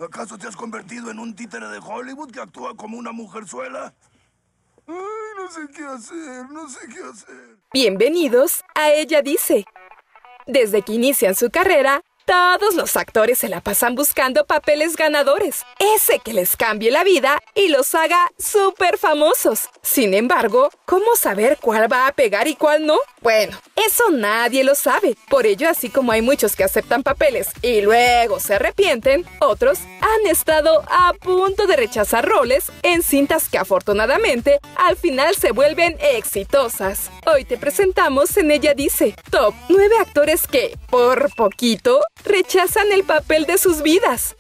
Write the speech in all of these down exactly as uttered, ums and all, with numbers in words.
¿Acaso te has convertido en un títere de Hollywood que actúa como una mujerzuela? Ay, no sé qué hacer, no sé qué hacer. Bienvenidos a Ella Dice. Desde que inician su carrera, todos los actores se la pasan buscando papeles ganadores, ese que les cambie la vida y los haga súper famosos. Sin embargo, ¿cómo saber cuál va a pegar y cuál no? Bueno, eso nadie lo sabe. Por ello, así como hay muchos que aceptan papeles y luego se arrepienten, otros han estado a punto de rechazar roles en cintas que afortunadamente al final se vuelven exitosas. Hoy te presentamos en Ella Dice, Top nueve actores que, por poquito, rechazan el papel de sus vidas.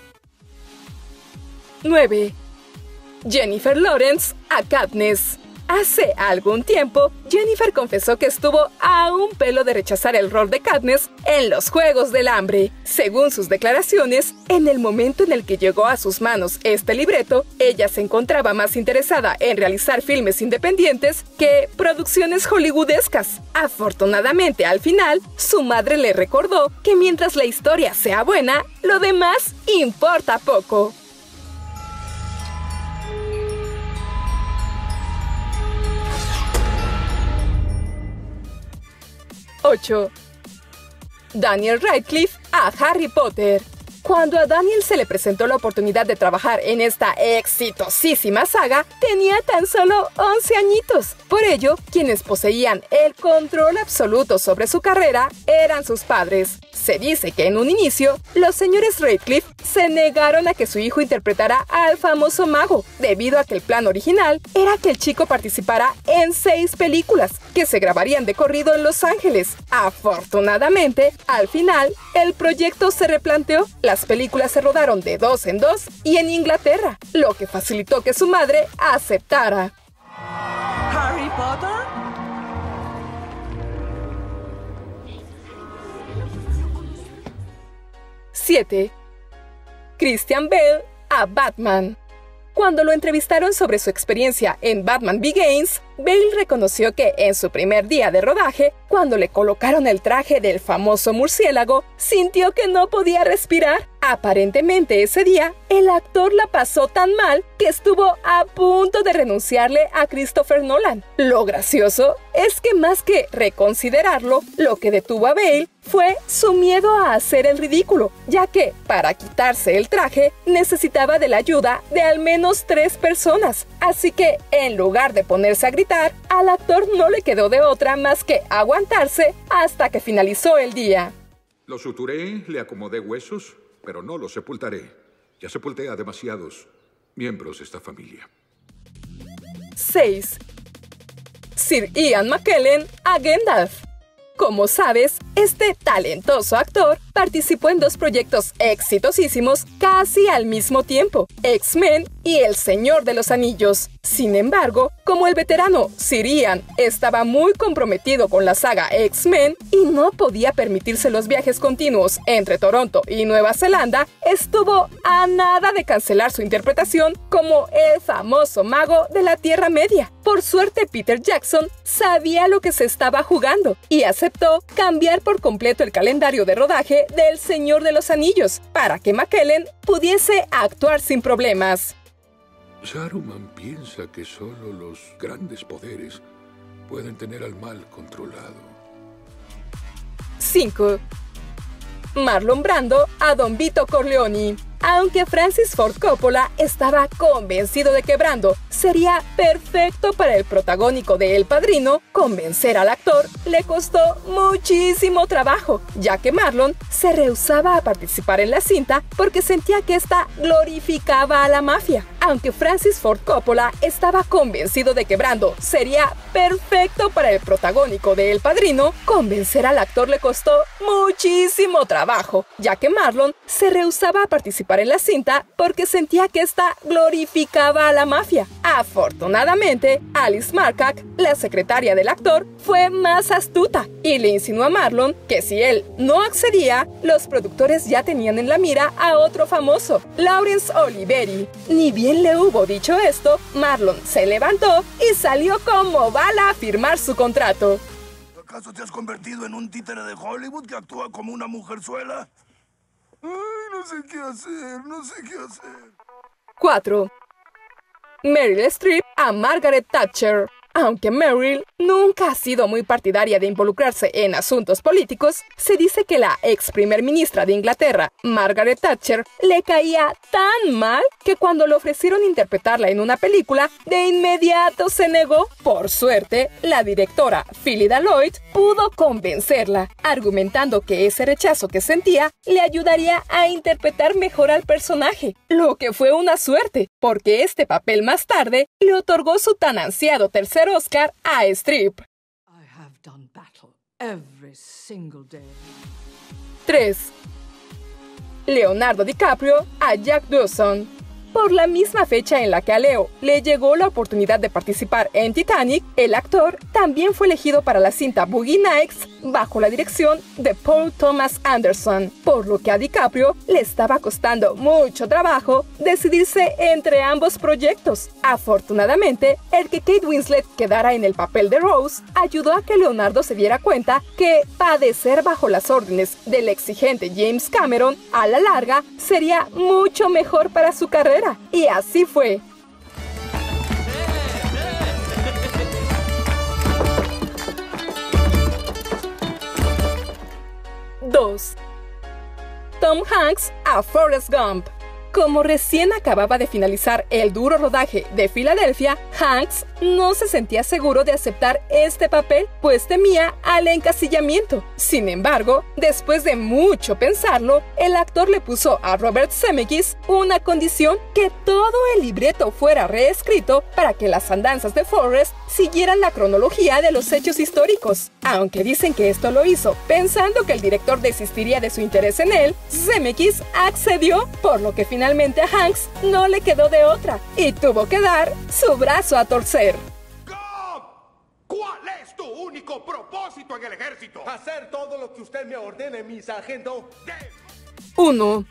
nueve. Jennifer Lawrence a Katniss. Hace algún tiempo, Jennifer confesó que estuvo a un pelo de rechazar el rol de Katniss en los Juegos del Hambre. Según sus declaraciones, en el momento en el que llegó a sus manos este libreto, ella se encontraba más interesada en realizar filmes independientes que producciones hollywoodescas. Afortunadamente, al final, su madre le recordó que mientras la historia sea buena, lo demás importa poco. ocho. Daniel Radcliffe a Harry Potter. Cuando a Daniel se le presentó la oportunidad de trabajar en esta exitosísima saga, tenía tan solo once añitos. Por ello, quienes poseían el control absoluto sobre su carrera eran sus padres. Se dice que en un inicio, los señores Radcliffe se negaron a que su hijo interpretara al famoso mago, debido a que el plan original era que el chico participara en seis películas, que se grabarían de corrido en Los Ángeles. Afortunadamente, al final, el proyecto se replanteó. Las películas se rodaron de dos en dos y en Inglaterra, lo que facilitó que su madre aceptara. ¿Harry Potter? siete. Christian Bale a Batman. Cuando lo entrevistaron sobre su experiencia en Batman Begins, Bale reconoció que en su primer día de rodaje, cuando le colocaron el traje del famoso murciélago, sintió que no podía respirar. Aparentemente ese día, el actor la pasó tan mal que estuvo a punto de renunciarle a Christopher Nolan. Lo gracioso es que más que reconsiderarlo, lo que detuvo a Bale fue su miedo a hacer el ridículo, ya que, para quitarse el traje, necesitaba de la ayuda de al menos tres personas. Así que, en lugar de ponerse a gritar, al actor no le quedó de otra más que aguantarse hasta que finalizó el día. Lo suturé, le acomodé huesos, pero no lo sepultaré. Ya sepulté a demasiados miembros de esta familia. seis. Sir Ian McKellen a Gandalf. Como sabes, este talentoso actor participó en dos proyectos exitosísimos casi al mismo tiempo, X-Men y El Señor de los Anillos. Sin embargo, como el veterano Sir Ian estaba muy comprometido con la saga X-Men y no podía permitirse los viajes continuos entre Toronto y Nueva Zelanda, estuvo a nada de cancelar su interpretación como el famoso mago de la Tierra Media. Por suerte, Peter Jackson sabía lo que se estaba jugando y aceptó cambiar por completo el calendario de rodaje del Señor de los Anillos para que McKellen pudiese actuar sin problemas. Saruman piensa que solo los grandes poderes pueden tener al mal controlado. cinco. Marlon Brando a Don Vito Corleone. Aunque Francis Ford Coppola estaba convencido de que Brando sería perfecto para el protagónico de El Padrino, convencer al actor le costó muchísimo trabajo, ya que Marlon se rehusaba a participar en la cinta porque sentía que esta glorificaba a la mafia. Aunque Francis Ford Coppola estaba convencido de que Brando sería perfecto para el protagónico de El Padrino, convencer al actor le costó muchísimo trabajo, ya que Marlon se rehusaba a participar en la cinta porque sentía que esta glorificaba a la mafia. Afortunadamente, Alice Markak, la secretaria del actor, fue más astuta y le insinuó a Marlon que si él no accedía, los productores ya tenían en la mira a otro famoso, Laurence Olivieri. Ni bien le hubo dicho esto, Marlon se levantó y salió como bala a firmar su contrato. ¿Acaso te has convertido en un títere de Hollywood que actúa como una mujerzuela? Ay, no sé qué hacer, no sé qué hacer. cuatro. Meryl Streep a Margaret Thatcher. Aunque Meryl nunca ha sido muy partidaria de involucrarse en asuntos políticos, se dice que la ex primer ministra de Inglaterra, Margaret Thatcher, le caía tan mal que cuando le ofrecieron interpretarla en una película, de inmediato se negó. Por suerte, la directora Phyllida Lloyd pudo convencerla, argumentando que ese rechazo que sentía le ayudaría a interpretar mejor al personaje, lo que fue una suerte, porque este papel más tarde le otorgó su tan ansiado tercer Oscar a Streep. I have done battle every single day. tres. Leonardo DiCaprio a Jack Dawson. Por la misma fecha en la que a Leo le llegó la oportunidad de participar en Titanic, el actor también fue elegido para la cinta Boogie Nights bajo la dirección de Paul Thomas Anderson, por lo que a DiCaprio le estaba costando mucho trabajo decidirse entre ambos proyectos. Afortunadamente, el que Kate Winslet quedara en el papel de Rose ayudó a que Leonardo se diera cuenta que padecer bajo las órdenes del exigente James Cameron a la larga sería mucho mejor para su carrera. Y así fue. dos. Tom Hanks a Forrest Gump. Como recién acababa de finalizar el duro rodaje de Filadelfia, Hanks no se sentía seguro de aceptar este papel, pues temía al encasillamiento. Sin embargo, después de mucho pensarlo, el actor le puso a Robert Zemeckis una condición: que todo el libreto fuera reescrito para que las andanzas de Forrest siguieran la cronología de los hechos históricos. Aunque dicen que esto lo hizo pensando que el director desistiría de su interés en él, Zemeckis accedió, por lo que finalmente Finalmente a Hanks no le quedó de otra y tuvo que dar su brazo a torcer. ¡Gump! ¿Cuál es tu único propósito en el ejército? Hacer todo lo que usted me ordene, mi sargento. uno.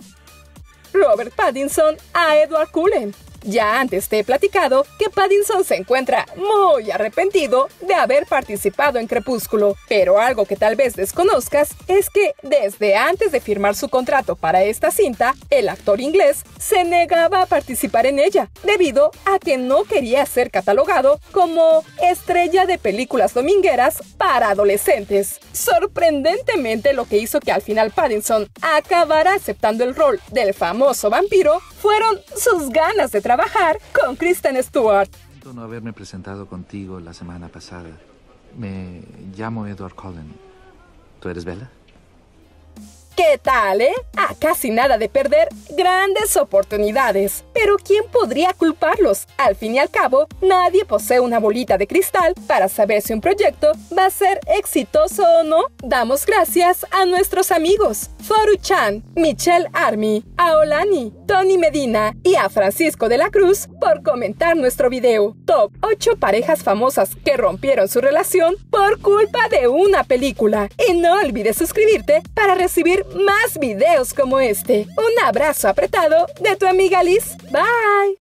Robert Pattinson a Edward Cullen. Ya antes te he platicado que Pattinson se encuentra muy arrepentido de haber participado en Crepúsculo, pero algo que tal vez desconozcas es que desde antes de firmar su contrato para esta cinta, el actor inglés se negaba a participar en ella, debido a que no quería ser catalogado como estrella de películas domingueras para adolescentes. Sorprendentemente, lo que hizo que al final Pattinson acabara aceptando el rol del famoso vampiro fueron sus ganas de trabajar con Kristen Stewart. Siento no haberme presentado contigo la semana pasada. Me llamo Edward Cullen. ¿Tú eres Bella? ¿Qué tal, eh? A casi nada de perder grandes oportunidades. Pero ¿quién podría culparlos? Al fin y al cabo, nadie posee una bolita de cristal para saber si un proyecto va a ser exitoso o no. Damos gracias a nuestros amigos Foru Chan, Michelle Army, a Olani, Tony Medina y a Francisco de la Cruz por comentar nuestro video. Top ocho parejas famosas que rompieron su relación por culpa de una película. Y no olvides suscribirte para recibir más videos como este. Un abrazo apretado de tu amiga Liz. Bye.